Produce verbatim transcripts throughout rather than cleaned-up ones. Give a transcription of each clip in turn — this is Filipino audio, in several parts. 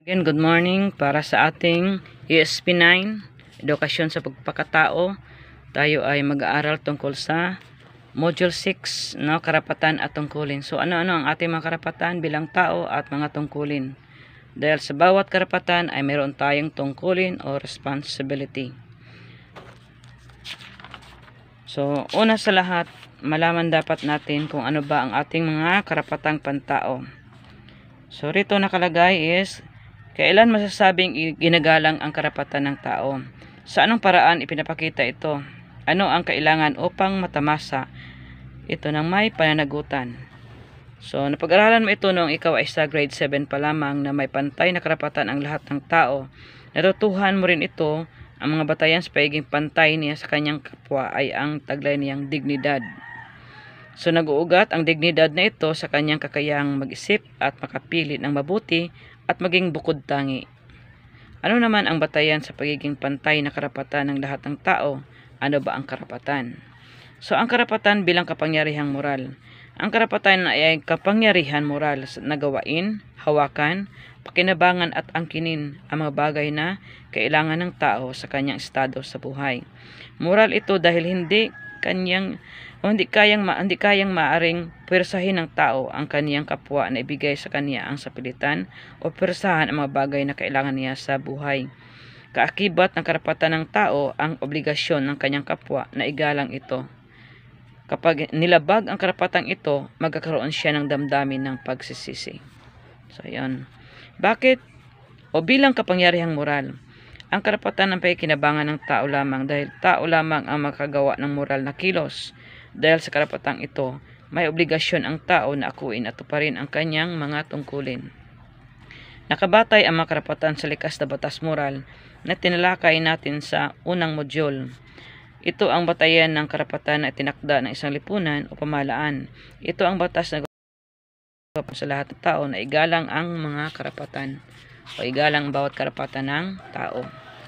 Again, good morning para sa ating E S P nine, Edukasyon sa Pagpakatao. Tayo ay mag-aaral tungkol sa Module six, no, karapatan at tungkulin. So ano-ano ang ating mga karapatan bilang tao at mga tungkulin. Dahil sa bawat karapatan ay mayroon tayong tungkulin o responsibility. So una sa lahat, malaman dapat natin kung ano ba ang ating mga karapatang pantao. So rito nakalagay is, kailan masasabing ginagalang ang karapatan ng tao? Sa anong paraan ipinapakita ito? Ano ang kailangan upang matamasa ito ng may pananagutan? So, napag-aralan mo ito noong ikaw ay sa grade seven pa lamang na may pantay na karapatan ang lahat ng tao. Natutuhan mo rin ito, ang mga batayan sa pagiging pantay niya sa kanyang kapwa ay ang taglay niyang dignidad. So, nag-uugat ang dignidad na ito sa kanyang kakayahang mag-isip at makapili ng mabuti at maging bukod tangi. Ano naman ang batayan sa pagiging pantay na karapatan ng lahat ng tao? Ano ba ang karapatan? So, ang karapatan bilang kapangyarihang moral. Ang karapatan ay kapangyarihan moral na gawain, hawakan, pakinabangan at angkinin ang mga bagay na kailangan ng tao sa kanyang estado sa buhay. Moral ito dahil hindi kanyang o hindi kayang ma, hindi kayang maaring pwersahin ng tao ang kaniyang kapwa na ibigay sa kaniya ang sapilitan o pwersahan ang mga bagay na kailangan niya sa buhay. Kaakibat ng karapatan ng tao ang obligasyon ng kanyang kapwa na igalang ito. Kapag nilabag ang karapatang ito, magkakaroon siya ng damdamin ng pagsisisi. So, ayan. Bakit? O bilang kapangyarihang moral, ang karapatan ng pakikinabangan ng tao lamang dahil tao lamang ang makagawa ng moral na kilos. Dahil sa karapatang ito, may obligasyon ang tao na akuin at tuparin ang kanyang mga tungkulin. Nakabatay ang mga karapatan sa likas na batas moral na tinalakay natin sa unang module. Ito ang batayan ng karapatan na tinakda ng isang lipunan o pamahalaan. Ito ang batas na sa lahat ng tao na igalang ang mga karapatan o igalang ang bawat karapatan ng tao.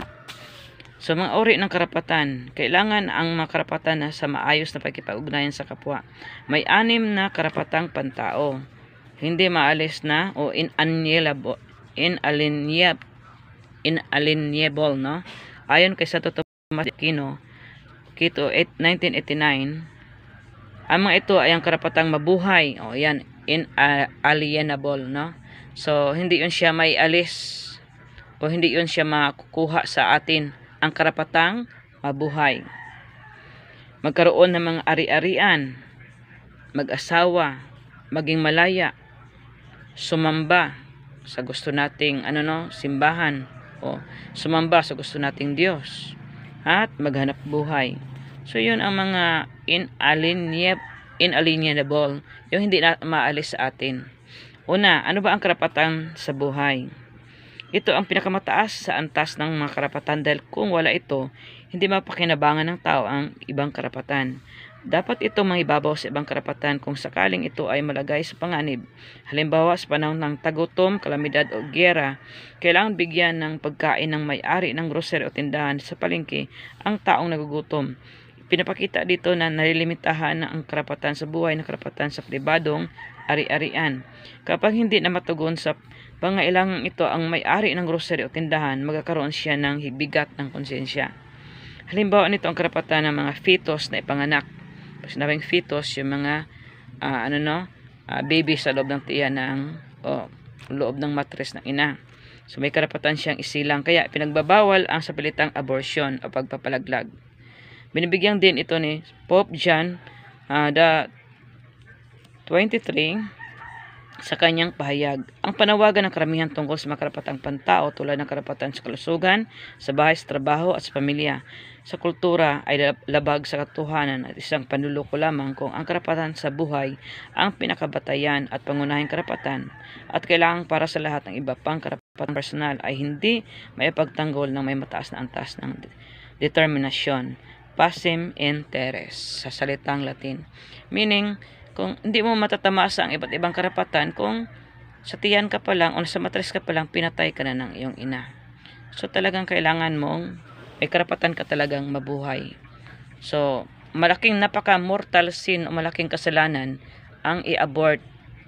So, mga uri ng karapatan, kailangan ang mga karapatan na sa maayos na pagkipag-ugnayan sa kapwa. May anim na karapatang pantao. Hindi maalis na o inalienable, inalienable, inalienable, no? Ayon kay Santo Tomas de Aquino, Quito, nineteen eighty-nine, ang mga ito ay ang karapatang mabuhay. O, yan, inalienable, no? So, hindi yun siya may alis o hindi yun siya makukuha sa atin. Ang karapatang mabuhay. Magkaroon ng mga ari-arian, mag-asawa, maging malaya, sumamba sa gusto nating ano no, simbahan o sumamba sa gusto nating Diyos at maghanap buhay. So yun ang mga inalienable, inalienable, yung hindi na maalis sa atin. Una, ano ba ang karapatan sa buhay? Ito ang pinakamataas sa antas ng mga karapatan dahil kung wala ito, hindi mapakinabangan ng tao ang ibang karapatan. Dapat ito mangibabaw sa ibang karapatan kung sakaling ito ay malagay sa panganib. Halimbawa, sa panahon ng tagutom, kalamidad o giyera, kailangan bigyan ng pagkain ng may-ari ng grocery o tindahan sa palengke ang taong nagugutom. Pinapakita dito na nalilimitahan na ang karapatan sa buhay na karapatan sa pribadong ari-arian. Kapag hindi na matugon sa pangailangan ito ang may-ari ng grocery o tindahan, magkakaroon siya ng bigat ng konsensya. Halimbawa nito ang karapatan ng mga fetus na ipanganak. Pag sinabing fetus, yung mga uh, ano no, uh, baby sa loob ng tiyan ng o loob ng matres ng ina. So may karapatan siyang isilang, kaya pinagbabawal ang sapilitang abortion o pagpapalaglag. Binibigyan din ito ni Pope John uh, the twenty-third sa kanyang pahayag. Ang panawagan ng karamihan tungkol sa mga karapatang pantao tulad ng karapatan sa kalusugan, sa bahay, sa trabaho at sa pamilya, sa kultura ay labag sa katotohanan at isang panluloko lamang kung ang karapatan sa buhay ang pinakabatayan at pangunahing karapatan at kailangan para sa lahat ng iba pang karapatan personal ay hindi maipagtanggol ng may mataas na antas ng determinasyon. Passim interes sa salitang Latin. Meaning, kung hindi mo matatamasa ang iba't ibang karapatan, kung sa tiyan ka pa lang o sa matres ka pa lang, pinatay ka na ng iyong ina. So talagang kailangan mong, may karapatan ka talagang mabuhay. So, malaking napaka-mortal sin o malaking kasalanan ang i-abort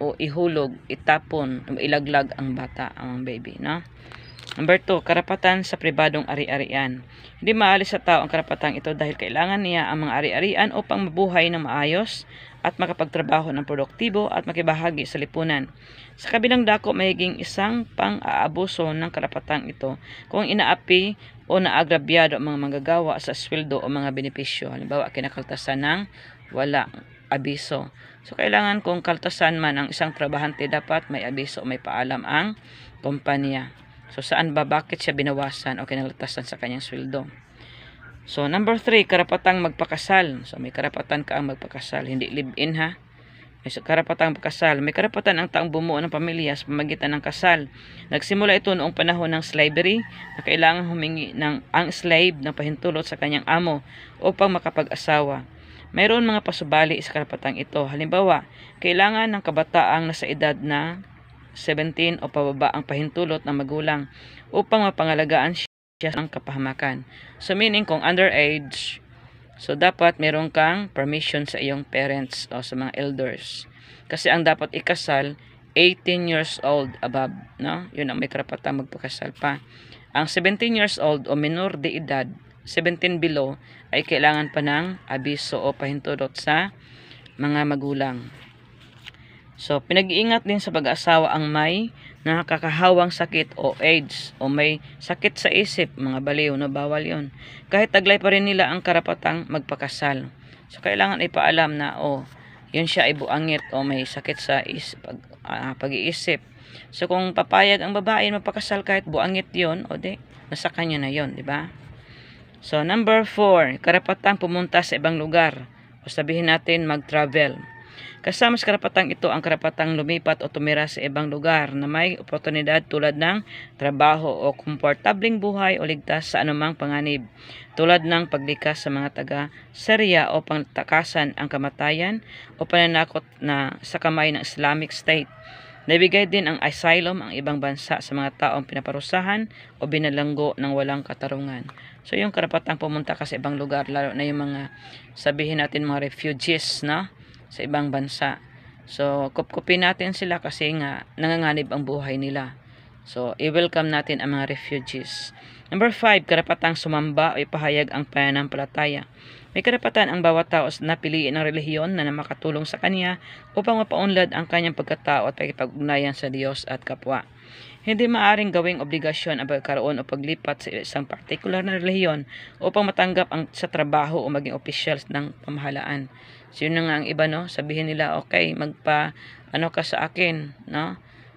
o ihulog, itapon, o ilaglag ang bata, ang baby, no? Number two, karapatan sa pribadong ari-arian. Hindi maalis sa tao ang karapatang ito dahil kailangan niya ang mga ari-arian upang mabuhay ng maayos at makapagtrabaho ng produktibo at makibahagi sa lipunan. Sa kabilang dako, mayiging isang pang-aabuso ng karapatang ito kung inaapi o naagrabyado ang mga manggagawa sa sweldo o mga benepisyo. Halimbawa, kinakaltasan ng wala abiso. So, kailangan kung kaltasan man ang isang trabahante, dapat may abiso o may paalam ang kumpanya. So, saan ba, bakit siya binawasan o kinaltasan sa kanyang sweldo? So, number three, karapatang magpakasal. So, may karapatan ka ang magpakasal, hindi live-in ha. May karapatang magpakasal. May karapatan ang taong bumuo ng pamilya sa pamagitan ng kasal. Nagsimula ito noong panahon ng slavery na kailangan humingi ng ang slave ng pahintulot sa kanyang amo upang makapag-asawa. Mayroon mga pasubali sa karapatang ito. Halimbawa, kailangan ng kabataang nasa edad na seventeen o pababa ang pahintulot ng magulang upang mapangalagaan siya ng kapahamakan. So meaning kung underage, so dapat meron kang permission sa iyong parents o sa mga elders. Kasi ang dapat ikasal eighteen years old above, no? Yun ang may karapatang magpakasal pa. Ang seventeen years old o minor de edad, seventeen below, ay kailangan pa ng abiso o pahintulot sa mga magulang. So, pinag-iingat din sa pag-aasawa ang may nakakahawang sakit o AIDS o may sakit sa isip, mga baliw, no, bawal yun. Kahit taglay pa rin nila ang karapatang magpakasal. So, kailangan ipaalam na, oh, yun siya ay buangit o may sakit sa isip, pag, uh, pag-iisip. So, kung papayag ang babae magpakasal kahit buangit yun, o di, nasa kanya na yun, di ba? So, number four, karapatang pumunta sa ibang lugar. O sabihin natin, mag-travel. Kasama sa karapatang ito ang karapatang lumipat o tumira sa ibang lugar na may oportunidad tulad ng trabaho o komportabling buhay o ligtas sa anumang panganib, tulad ng paglikas sa mga taga-Syria o pangtakasan ang kamatayan o pananakot na sa kamay ng Islamic State. Nabigay din ang asylum ang ibang bansa sa mga taong pinaparusahan o binalanggo ng walang katarungan. So yung karapatang pumunta ka sa ibang lugar, lalo na yung mga sabihin natin mga refugees, no? Sa ibang bansa. So, kupkupin natin sila kasi nga nanganganib ang buhay nila. So, i-welcome natin ang mga refugees. Number five, karapatang sumamba o ipahayag ang pananampalataya. May karapatan ang bawat tao na piliin ang relihiyon na makatulong sa kanya upang mapaunlad ang kanyang pagkatao at pagkipag-ugnayan sa Diyos at kapwa. Hindi maaring gawing obligasyon ang pagkaroon o paglipat sa isang partikular na relihiyon upang matanggap ang sa trabaho o maging officials ng pamahalaan. So, yun na nga ang iba, no? Sabihin nila, okay, magpa, ano ka sa akin, no?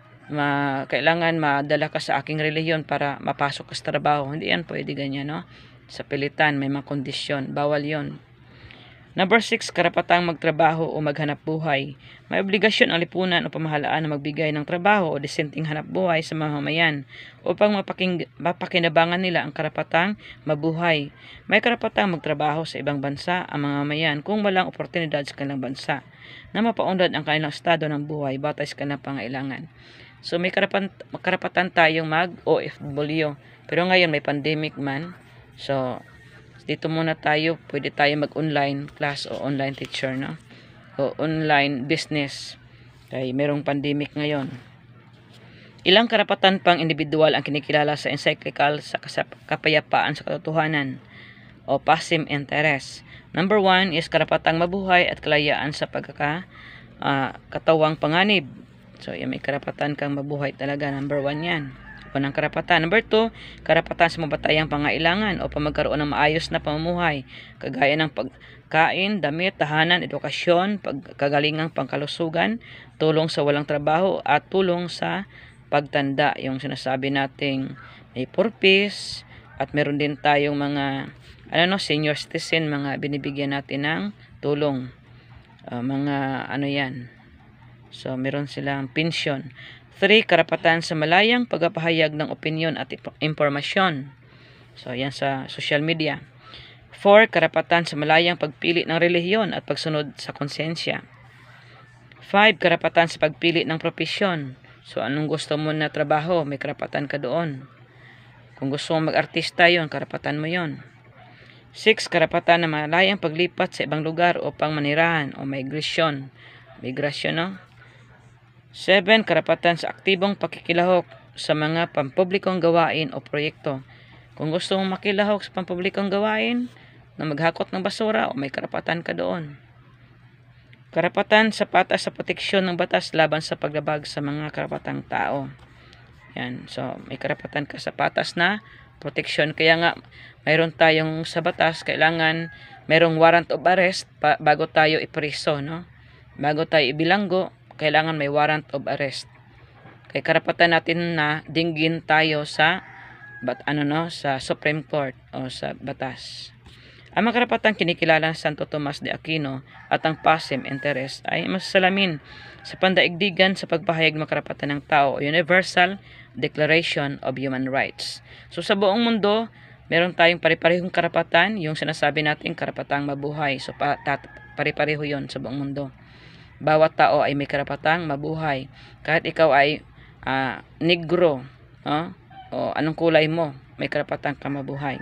Ma, kailangan madala ka sa aking relihiyon para mapasok ka sa trabaho. Hindi yan pwede ganyan, no? Sa pilitan, may mga kondisyon. Bawal yon. Number six, karapatang magtrabaho o maghanap buhay. May obligasyon ang lipunan o pamahalaan na magbigay ng trabaho o disenteng hanap buhay sa mamamayan upang mapaking, mapakinabangan nila ang karapatang mabuhay. May karapatang magtrabaho sa ibang bansa ang mamamayan kung walang oportunidad sa kanilang bansa na mapaunlad ang kanilang estado ng buhay batay sa kanilang pangailangan. So may karapatan, karapatan tayong mag-O F W. Pero ngayon may pandemic man. So dito muna tayo, pwede tayo mag-online class o online teacher, no? O online business. Kaya merong pandemic ngayon. Ilang karapatan pang individual ang kinikilala sa encyclical sa kapayapaan sa katotohanan o passive interest. Number one is karapatang mabuhay at kalayaan sa pagkaka uh, katawang panganib. So, yan, may karapatan kang mabuhay talaga. Number one yan. Unang karapatan. Number two, karapatan sa mabatayang pangailangan o pamagkaroon ng maayos na pamumuhay, kagaya ng pagkain, damit, tahanan, edukasyon, pagkagalingang pangkalusugan, tulong sa walang trabaho, at tulong sa pagtanda. Yung sinasabi nating may purpose, at meron din tayong mga ano no, senior citizen, mga binibigyan natin ng tulong. Uh, mga ano yan. So, meron silang pensyon. Three, karapatan sa malayang pagpapahayag ng opinyon at impormasyon. So, yan sa social media. Four, karapatan sa malayang pagpili ng relihiyon at pagsunod sa konsensya. Five, karapatan sa pagpili ng propesyon. So, anong gusto mo na trabaho, may karapatan ka doon. Kung gusto mo mag-artista yon, karapatan mo yon. Six, karapatan na malayang paglipat sa ibang lugar upang manirahan o migration. Migration, no? Seven, karapatan sa aktibong pakikilahok sa mga pampublikong gawain o proyekto. Kung gusto mong makilahok sa pampublikong gawain, na maghakot ng basura, o may karapatan ka doon. Karapatan sa patas sa proteksyon ng batas laban sa paglabag sa mga karapatang tao. Yan. So, may karapatan ka sa patas na proteksyon. Kaya nga, mayroon tayong sa batas, kailangan mayroong warrant of arrest pa, bago tayo ipriso, no? Bago tayo ibilanggo, kailangan may warrant of arrest. Kaya karapatan natin na dinggin tayo sa but ano no sa Supreme Court o sa batas. Ang mga karapatang kinikilala ng Santo Tomas de Aquino at ang Pacem Interest ay masasalamin sa pandaigdigan sa pagpahayag ng karapatan ng tao o Universal Declaration of Human Rights. So sa buong mundo, meron tayong pare-parehong karapatan, yung sinasabi natin karapatang mabuhay. So pa, pare-pareho yon sa buong mundo. Bawat tao ay may karapatang mabuhay. Kahit ikaw ay uh, negro, no? O anong kulay mo, may karapatang ka mabuhay.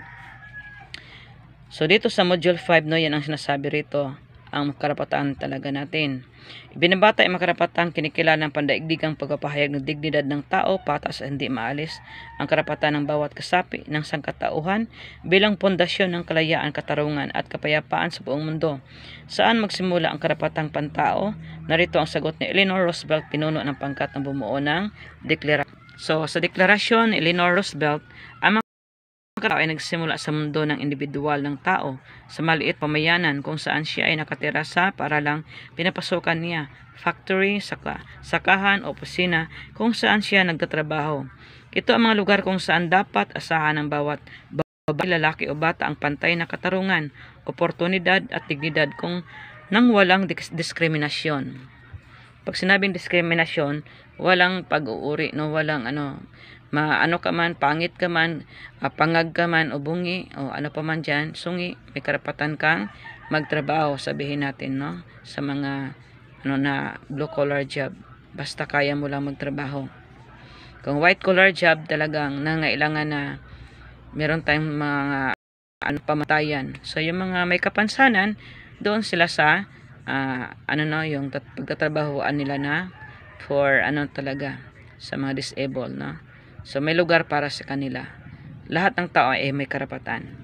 So dito sa module five, no, yan ang sinasabi rito, ang karapatan talaga natin. Ibinabata ay makarapatang kinikilala ng pandaigdigang pagpapahayag ng dignidad ng tao, patas at hindi maalis, ang karapatan ng bawat kasapi ng sangkatauhan bilang pundasyon ng kalayaan, katarungan at kapayapaan sa buong mundo. Saan magsimula ang karapatang pantao? Narito ang sagot ni Eleanor Roosevelt, pinuno ng pangkat ng bumuo ng deklarasyon. So sa deklarasyon ni Eleanor Roosevelt, ang ang tao ay nagsimula sa mundo ng individual ng tao, sa maliit pamayanan kung saan siya ay nakatira sa paralang pinapasukan niya, factory, saka, sakahan, opisina, kung saan siya nagtatrabaho. Ito ang mga lugar kung saan dapat asahan ng bawat babae, lalaki o bata ang pantay na katarungan, oportunidad at dignidad kung nang walang diskriminasyon. Pag sinabing diskriminasyon, walang pag-uuri, no, walang ano, maano ka man, pangit ka man, uh, pangag ka man, o bungi, o ano pa man dyan, sungi, may karapatan kang magtrabaho, sabihin natin, no, sa mga, ano na, blue collar job, basta kaya mo lang magtrabaho. Kung white collar job, talagang nangailangan na meron tayong mga, ano, pamatayan. So, yung mga may kapansanan, doon sila sa, uh, ano no, yung pagtatrabahoan nila na, for, ano talaga, sa mga disabled, no. So may lugar para sa kanila. Lahat ng tao ay may karapatan.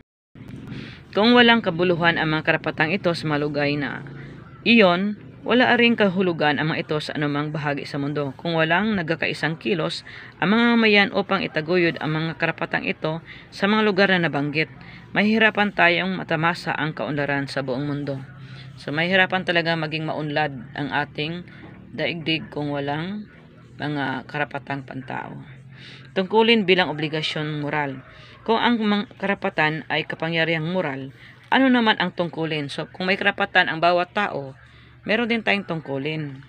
Kung walang kabuluhan ang mga karapatang ito sa mga lugar na iyon, wala ring kahulugan ang mga ito sa anumang bahagi sa mundo. Kung walang nagkakaisang kilos ang mga mamayan upang itaguyod ang mga karapatang ito sa mga lugar na nabanggit, mahihirapan tayong matamasa ang kaunlaran sa buong mundo. So mahihirapan talaga maging maunlad ang ating daigdig kung walang mga karapatang pantao. Tungkulin bilang obligasyon moral. Kung ang karapatan ay kapangyarihang moral, ano naman ang tungkulin? So, kung may karapatan ang bawat tao, meron din tayong tungkulin.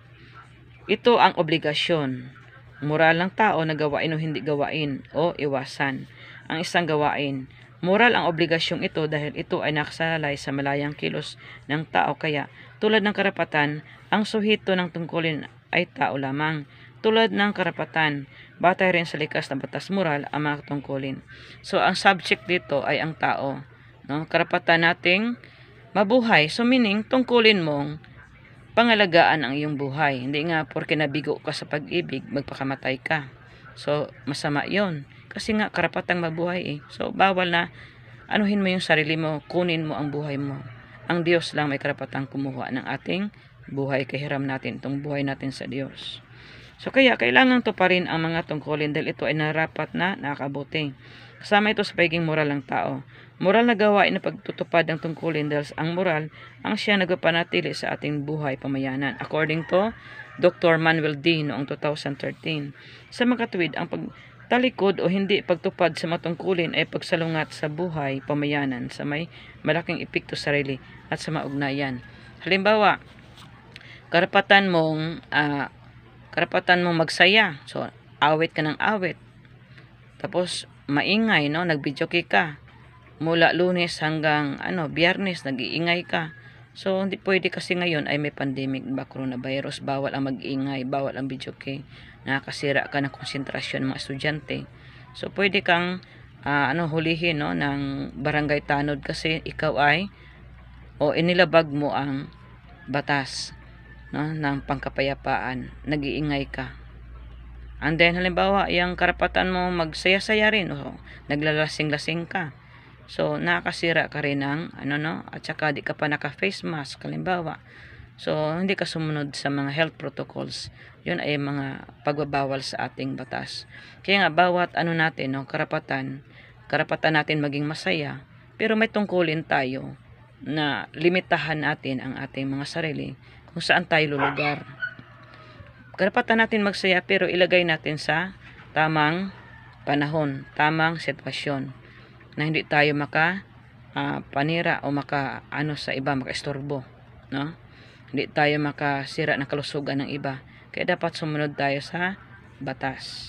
Ito ang obligasyon moral ng tao na gawain o hindi gawain o iwasan ang isang gawain. Moral ang obligasyong ito dahil ito ay nakasalalay sa malayang kilos ng tao, kaya tulad ng karapatan, ang suhito ng tungkulin ay tao lamang. Tulad ng karapatan, batay rin sa likas na batas moral ang mga tungkulin. So, ang subject dito ay ang tao. No? Karapatan nating mabuhay. So, meaning, tungkulin mong pangalagaan ang iyong buhay. Hindi nga porke nabigo ka sa pag-ibig, magpakamatay ka. So, masama yon. Kasi nga, karapatang mabuhay eh. So, bawal na anuhin mo yung sarili mo, kunin mo ang buhay mo. Ang Diyos lang may karapatang kumuha ng ating buhay. Kahiram natin itong buhay natin sa Diyos. So kaya kailangan to pa rin ang mga tungkulin dahil ito ay narapat na nakakabuti. Kasama ito sa pagiging moral ng tao. Moral na gawain na pagtutupad ng tungkulin dahil ang moral ang siya nagpapanatili sa ating buhay pamayanan. According to Doctor Manuel D. noong two thousand thirteen. Sa makatuwid, ang pagtalikod o hindi pagtupad sa matungkulin ay pagsalungat sa buhay pamayanan sa may malaking epekto sa sarili at sa maugnayan. Halimbawa, karapatan mong uh, karapatan mong magsaya. So, awit ka ng awit. Tapos, maingay, no? Nag-videoke ka. Mula Lunes hanggang, ano, Biyernes, nag-iingay ka. So, hindi pwede kasi ngayon ay may pandemic ba, coronavirus. Bawal ang mag-iingay, bawal ang videoke. Nakakasira ka ng konsentrasyon ng mga estudyante. So, pwede kang, uh, ano, hulihin, no? Ng barangay tanod kasi ikaw ay, o inilabag mo ang batas. no, ng pangkapayapaan, nag-iingay ka. And then halimbawa, yung karapatan mo magsaya-saya rin, o naglalasing-lasing ka. So nakakasira ka rin ng ano no, at saka di ka pa naka-face mask halimbawa. So hindi ka sumunod sa mga health protocols. Yun ay mga pagbabawal sa ating batas. Kaya nga bawat ano natin no, karapatan, karapatan natin maging masaya, pero may tungkulin tayo na limitahan natin ang ating mga sarili kung saan tayo lulugar. Karapatan natin magsaya pero ilagay natin sa tamang panahon, tamang sitwasyon na hindi tayo maka uh, panira o maka ano sa iba, makaistorbo, no? Hindi tayo makasira ng kalusugan ng iba. Kaya dapat sumunod tayo sa batas.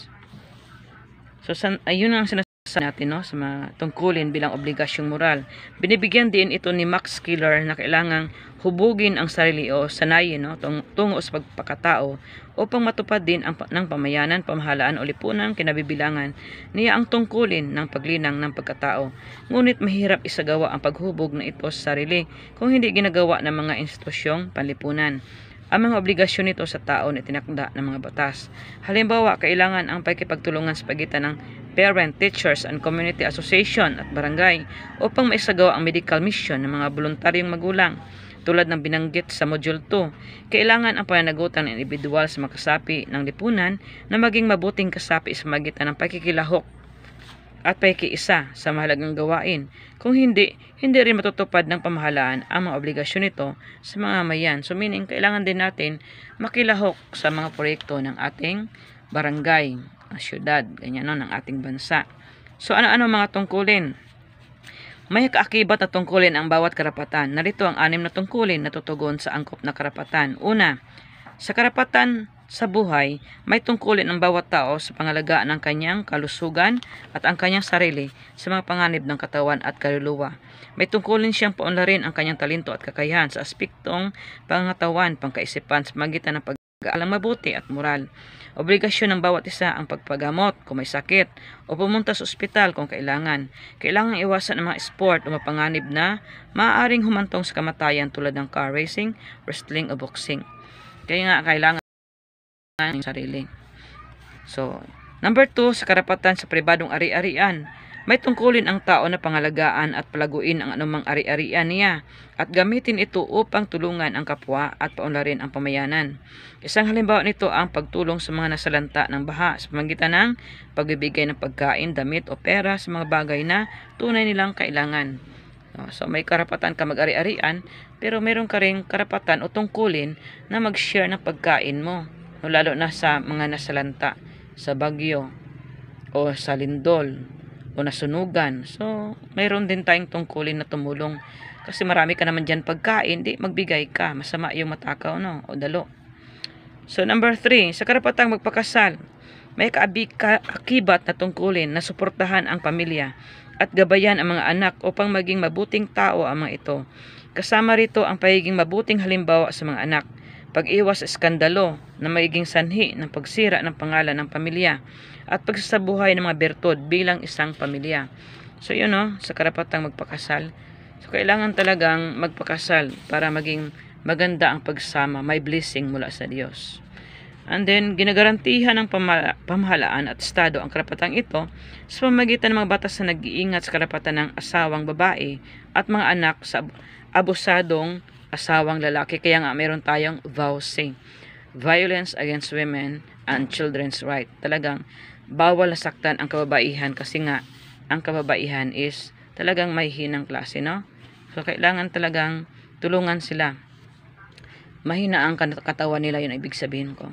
So san, ayun ang sinasabi natin no, sa mga tungkulin bilang obligasyong moral. Binibigyan din ito ni Max Killer na kailangang hubugin ang sarili o sanayin no, tung, tungo sa pagpakatao upang matupad din ang ng pamayanan, pamahalaan o lipunan kinabibilangan niya ang tungkulin ng paglinang ng pagkatao. Ngunit mahirap isagawa ang paghubog na ito sa sarili kung hindi ginagawa ng mga institusyong panlipunan. Ang mga obligasyon nito sa tao na tinakda ng mga batas. Halimbawa, kailangan ang pakikipagtulungan sa pagitan ng parent, teachers, and community association at barangay upang maisagawa ang medical mission ng mga voluntaryong magulang. Tulad ng binanggit sa Module two, kailangan ang pananagutan ng individual sa mga kasapi ng lipunan na maging mabuting kasapi sa magitan ng pakikilahok at pakikiisa sa mahalagang gawain. Kung hindi, hindi rin matutupad ng pamahalaan ang mga obligasyon nito sa mga mayan. So meaning, kailangan din natin makilahok sa mga proyekto ng ating barangay, syudad, ganyan no, ng ating bansa. So ano-ano mga tungkulin? May kaakibat na tungkulin ang bawat karapatan. Narito ang anim na tungkulin na tutugon sa angkop na karapatan. Una, sa karapatan sa buhay, may tungkulin ang bawat tao sa pangalagaan ng kanyang kalusugan at ang kanyang sarili sa mga panganib ng katawan at kaluluwa. May tungkulin siyang paunlarin ang kanyang talento at kakayahan sa aspektong pangatawan, pangkaisipan sa magitan ng pag-aalang mabuti at moral. Obligasyon ng bawat isa ang pagpagamot kung may sakit o pumunta sa ospital kung kailangan. Kailangang iwasan ang mga sport o mapanganib na maaaring humantong sa kamatayan tulad ng car racing, wrestling o boxing. Kaya nga kailangan ng sarili. So, number two, sa karapatan sa pribadong ari-arian. May tungkulin ang tao na pangalagaan at palaguin ang anumang ari-arian niya at gamitin ito upang tulungan ang kapwa at paunlarin ang pamayanan. Isang halimbawa nito ang pagtulong sa mga nasalanta ng baha sa pamamagitan ng pagbibigay ng pagkain, damit o pera sa mga bagay na tunay nilang kailangan. So, may karapatan ka mag-ari-arian pero meron ka ring karapatan o tungkulin na mag-share ng pagkain mo. No, lalo na sa mga nasalanta sa bagyo o sa lindol o nasunugan. So, mayroon din tayong tungkulin na tumulong kasi marami ka naman dyan pagkain, di magbigay ka, masama yung matakaw no, o dalo. So, number three, sa karapatang magpakasal, may kaakibat na tungkulin na suportahan ang pamilya at gabayan ang mga anak upang maging mabuting tao ang mga ito. Kasama rito ang pagiging mabuting halimbawa sa mga anak, pag-iwas sa skandalo na magiging sanhi ng pagsira ng pangalan ng pamilya at pagsasabuhay ng mga bertud bilang isang pamilya. So yun no, sa karapatang magpakasal. So kailangan talagang magpakasal para maging maganda ang pagsama, may blessing mula sa Diyos. And then, ginagarantihan ng pamahalaan at estado ang karapatang ito sa pamamagitan ng mga batas na nag-iingat sa karapatan ng asawang babae at mga anak sa abusadong asawang lalaki. Kaya nga meron tayong V A W C, Violence Against Women and Children's Right. Talagang bawal na saktan ang kababaihan kasi nga ang kababaihan is talagang may hinang klase, no? So kailangan talagang tulungan sila. Mahina ang katawan nila, yun ibig sabihin ko.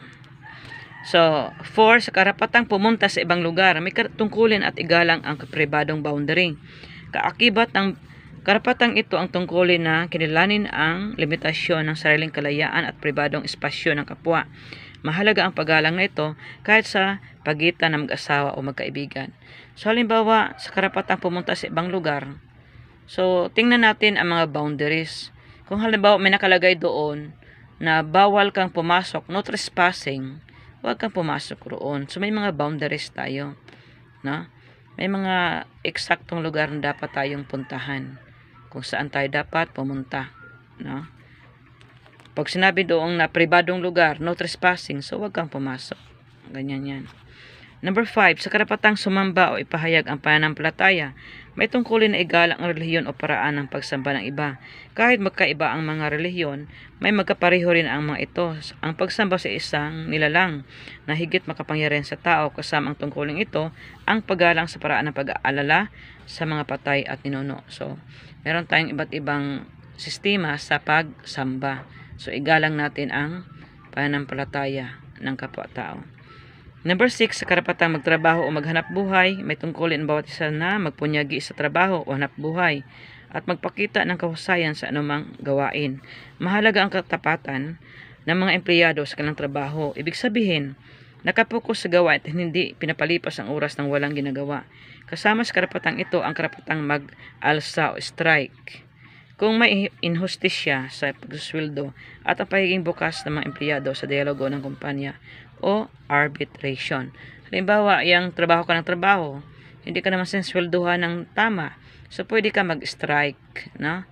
So, four, sa karapatang pumunta sa ibang lugar, may tungkulin at igalang ang pribadong boundary. Kaakibat ng karapatang ito ang tungkulin na kinilanin ang limitasyon ng sariling kalayaan at pribadong espasyo ng kapwa. Mahalaga ang paggalang na ito kahit sa pagitan ng mag-asawa o magkaibigan. So, halimbawa, sa karapatang pumunta sa ibang lugar, so, tingnan natin ang mga boundaries. Kung halimbawa may nakalagay doon na bawal kang pumasok, no trespassing, huwag kang pumasok roon. So, may mga boundaries tayo. No? May mga eksaktong lugar na dapat tayong puntahan. Kung saan tayo dapat pumunta. No? Pag sinabi doong na pribadong lugar, no trespassing, so wag kang pumasok. Ganyan yan. Number five, sa karapatang sumamba o ipahayag ang pananampalataya, may tungkulin na igalang ang relihiyon o paraan ng pagsamba ng iba. Kahit magkaiba ang mga relihiyon, may magkapareho rin ang mga ito. Ang pagsamba sa isang nilalang na higit makapangyarihan sa tao, kasama ang tungkulin ito, ang paggalang sa paraan ng pag-aalala sa mga patay at ninuno. So, meron tayong iba't ibang sistema sa pagsamba. So, igalang natin ang pananampalataya ng kapwa-tao. Number six, sa karapatang magtrabaho o maghanap buhay, may tungkulin ang bawat isa na magpunyagi sa trabaho o hanap buhay at magpakita ng kahusayan sa anumang gawain. Mahalaga ang katapatan ng mga empleyado sa kanilang trabaho. Ibig sabihin, nakapokus sa gawain at hindi pinapalipas ang oras ng walang ginagawa. Kasama sa karapatang ito ang karapatang mag-alsa o strike. Kung may inhustisya sa pagsusweldo at ang pagiging bukas ng mga empleyado sa dialogo ng kumpanya o arbitration. Halimbawa, yung trabaho ka ng trabaho, hindi ka naman sinsweldohan ng tama. So, pwede ka mag-strike, no?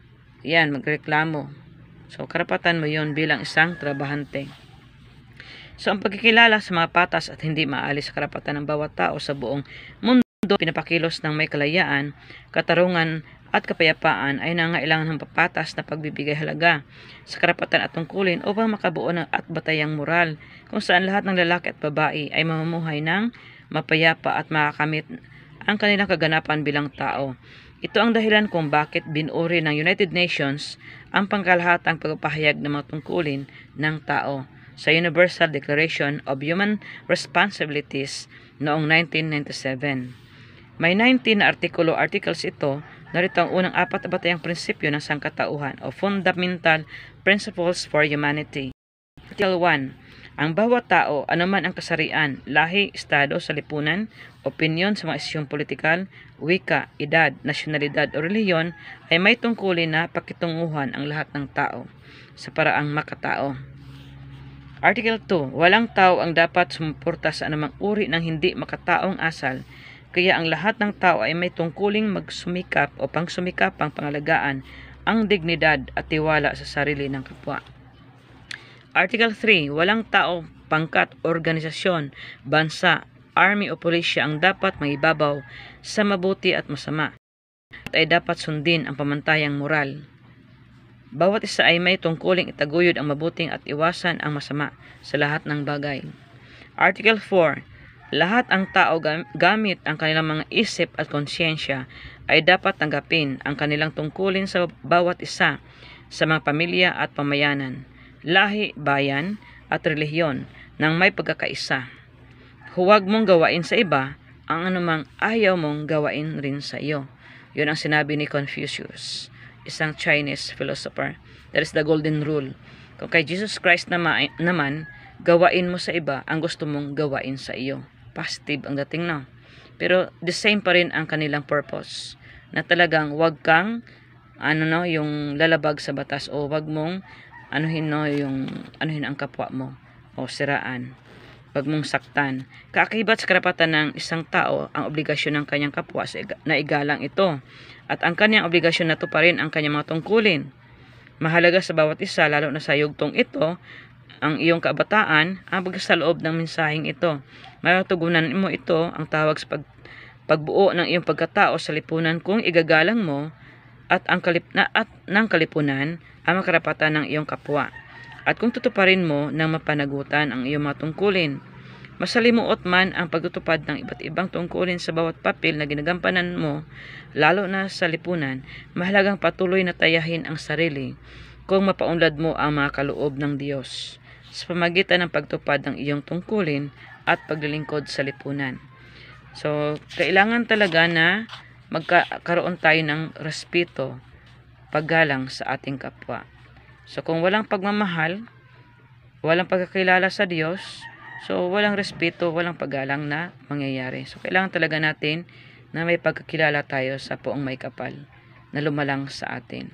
Yan, magreklamo. So, karapatan mo yon bilang isang trabahante. So, ang pagkikilala sa mga patas at hindi maalis sa karapatan ng bawat tao sa buong mundo, pinapakilos ng may kalayaan, katarungan, at kapayapaan ay nangailangan ng papatas na pagbibigay halaga sa karapatan at tungkulin upang makabuo ng at batayang moral kung saan lahat ng lalaki at babae ay mamumuhay ng mapayapa at makakamit ang kanilang kaganapan bilang tao. Ito ang dahilan kung bakit binuri ng United Nations ang pangkalahatang pagpapahayag ng mga tungkulin ng tao sa Universal Declaration of Human Responsibilities noong nineteen ninety-seven. May nineteen na artikulo articles ito. Narito ang unang apat na batayang prinsipyo ng sangkatauhan o Fundamental Principles for Humanity. Article one. Ang bawat tao, anuman ang kasarian, lahi, estado sa lipunan, opinyon sa mga isyong politikal, wika, edad, nasyonalidad o reliyon ay may tungkulin na pakitunguhan ang lahat ng tao sa paraang makatao. Article two. Walang tao ang dapat sumuporta sa anumang uri ng hindi makataong asal. Kaya ang lahat ng tao ay may tungkuling magsumikap o pangsumikapang pangalagaan ang dignidad at tiwala sa sarili ng kapwa. Article three. Walang tao, pangkat, organisasyon, bansa, army o pulisya ang dapat mangibabaw sa mabuti at masama at ay dapat sundin ang pamantayang moral. Bawat isa ay may tungkuling itaguyod ang mabuting at iwasan ang masama sa lahat ng bagay. Article four. Lahat ang tao gamit ang kanilang mga isip at konsyensya ay dapat tanggapin ang kanilang tungkulin sa bawat isa sa mga pamilya at pamayanan, lahi, bayan at relihiyon nang may pagkakaisa. Huwag mong gawain sa iba ang anumang ayaw mong gawain rin sa iyo. Yun ang sinabi ni Confucius, isang Chinese philosopher. That is the golden rule. Kung kay Jesus Christ naman, naman gawain mo sa iba ang gusto mong gawain sa iyo. Positive ang dating, no? Pero the same pa rin ang kanilang purpose na talagang wag kang ano no yung lalabag sa batas o wag mong anuhin no yung anuhin ang kapwa mo o siraan, wag mong saktan. Kaakibat sa karapatan ng isang tao ang obligasyon ng kanyang kapwa na igalang ito at ang kanyang obligasyon na to pa rin ang kanyang mga tungkulin. Mahalaga sa bawat isa lalo na sa yugtong ito ang iyong kabataan ang pagkasaloob ng mensaheng ito. Matutugunan mo ito ang tawag sa pag, pagbuo ng iyong pagkatao sa lipunan kung igagalang mo at ang kalip, na, at ng kalipunan ang makarapatan ng iyong kapwa. At kung tutuparin mo ng mapanagutan ang iyong mga tungkulin, masalimuot man ang pagtutupad ng iba't ibang tungkulin sa bawat papel na ginagampanan mo, lalo na sa lipunan, mahalagang patuloy na tayahin ang sarili kung mapaunlad mo ang mga kaloob ng Diyos sa pamagitan ng pagtupad ng iyong tungkulin at paglilingkod sa lipunan. So, kailangan talaga na magkaroon tayo ng respeto, paggalang sa ating kapwa. So, kung walang pagmamahal, walang pagkakilala sa Diyos, so walang respeto, walang paggalang na mangyayari. So, kailangan talaga natin na may pagkakilala tayo sa Poong May Kapal na lumalang sa atin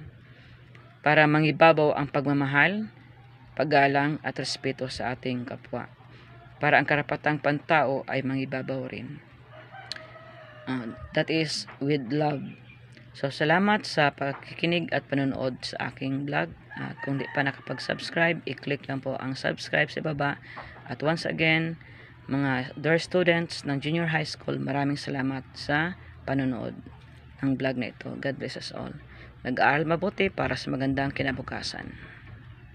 para mangibabaw ang pagmamahal, paggalang at respeto sa ating kapwa. Para ang karapatang pantao ay mangibabaw rin. Uh, that is with love. So, salamat sa pakikinig at panonood sa aking vlog. At kung di pa nakapag-subscribe, i-click lang po ang subscribe sa baba. At once again, mga dear students ng junior high school, maraming salamat sa panonood ng vlog na ito. God bless us all. Nag-aaral mabuti para sa magandang kinabukasan.